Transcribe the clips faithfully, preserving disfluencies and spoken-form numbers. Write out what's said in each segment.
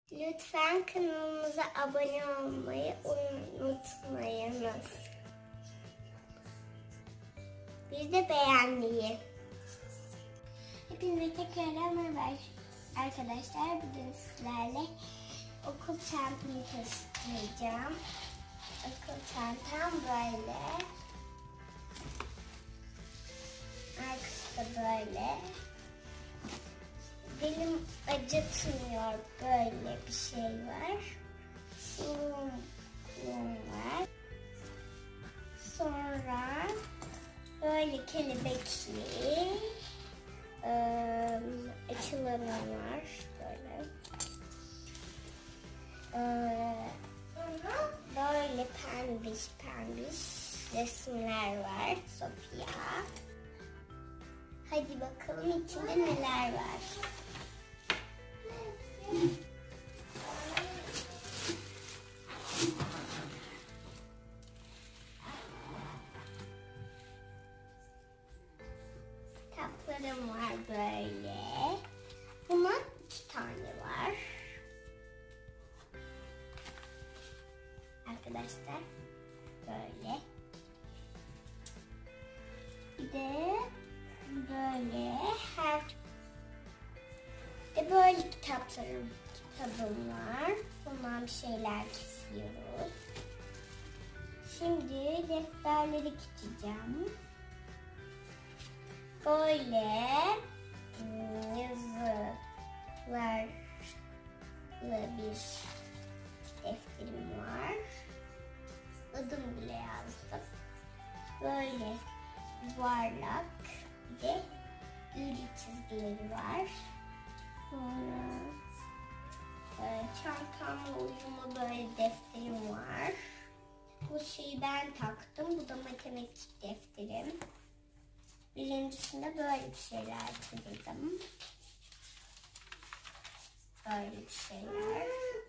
Lütfen kanalımıza abone olmayı unutmayınız. Bir de beğenmeyi. Hepinize tekrar merhaba arkadaşlar. Bugün sizlerle okul çantamı taşıyacağım. Okul çantam böyle. Arkası da böyle. Belim acıtmıyor, böyle bir şey var. Suluğum var. Sonra böyle kelebekli ıı, açılarım var. Böyle. Ee, böyle pembiş pembiş resimler var. Sofia. Hadi bakalım içinde neler var. Kitaplarım var böyle. Bunun iki tane var. Arkadaşlar böyle. Bir de böyle her de böyle kitaplarım kitabım var. Bundan bir şeyler kesiyoruz. Şimdi defterleri geçeceğim. Böyle yazılarla bir defterim var. Adım bile yazdım. Böyle yuvarlak bir de düğümlü çizgileri var. Sonra e, çantamla uyumlu böyle defterim var. Bu şeyi ben taktım. Bu da matematik defterim. Birincisinde böyle bir şeyler çizdim. Böyle bir şeyler.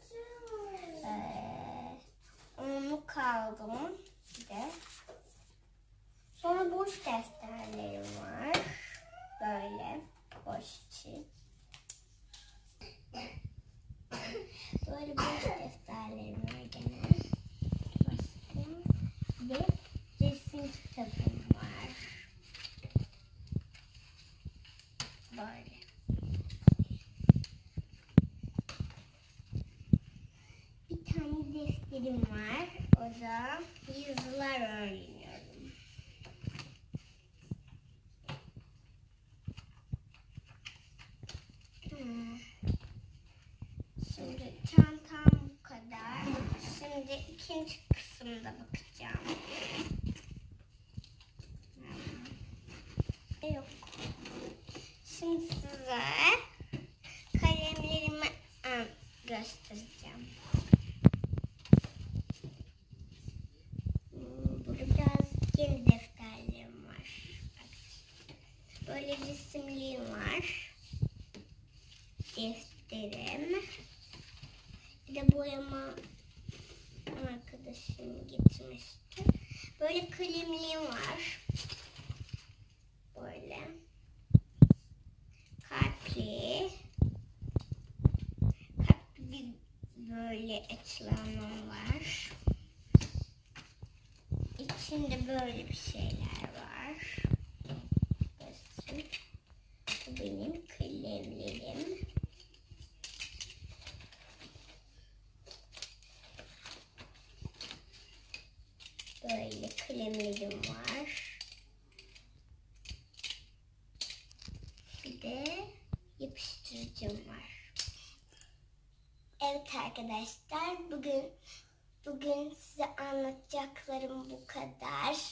Ee, onu kaldım. Bir de. Sonra boş defterlerim var. Böyle boş için. Böyle boş defterlerim var gene. Başka. Ve resim kitabım var. Böyle. Bir tane defterim var. O da yazılar öğreniyorum. Hmm. Şimdi çantam bu kadar. Şimdi ikinci kısımda bakacağım. Hmm. Yok. Şimdi size kalemlerimi göstereceğim. Burada biraz yeni defterlerim var. Böyle resimliğim var. Defterim. Bir de boyama arkadaşım getirmişti. Böyle kalemliğim var. Böyle. Kalpli. Kalpli böyle açılanım var. İçinde böyle bir şeyler var. Bakın. Bu benim kalemlerim. Böyle kalemlerim var. Bir de yapıştırıcım var. Evet arkadaşlar, bugün bugün size anlatacaklarım bu kadar.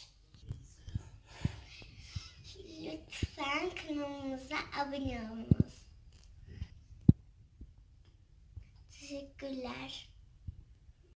Lütfen kanalımıza abone olunuz. Teşekkürler.